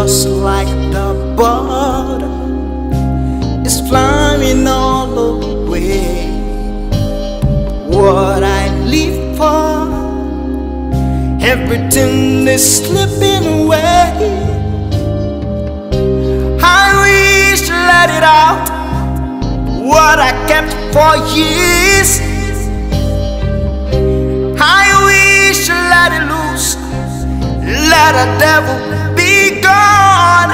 just like the bird is flying all the way. What I live for, everything is slipping away. I wish to let it out, what I kept for years. I wish to let it loose, let the devil be gone.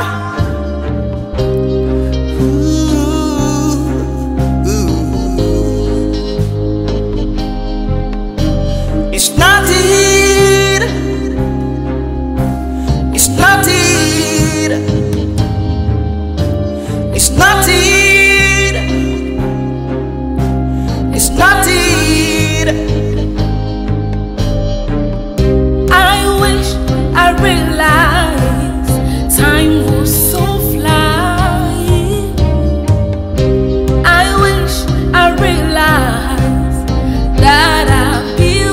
It's not it. It's not it. It's not it. It's not it. I wish I realized time was so flying. I wish I realized that I'd be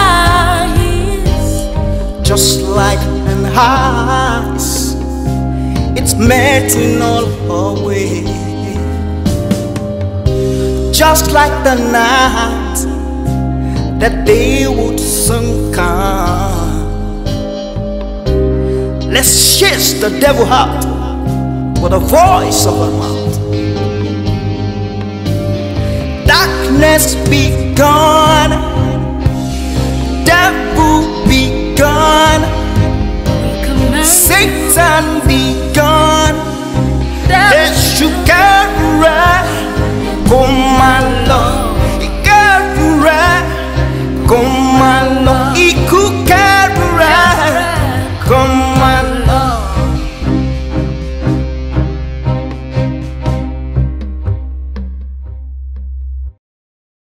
wise. Just like an ice, it's melting all away. Just like the night that day would soon come. Let's chase the devil out with the voice of our mouth. Darkness be gone, devil be gone, Satan be gone. Yes, you can run. Come along, you can run. Come along.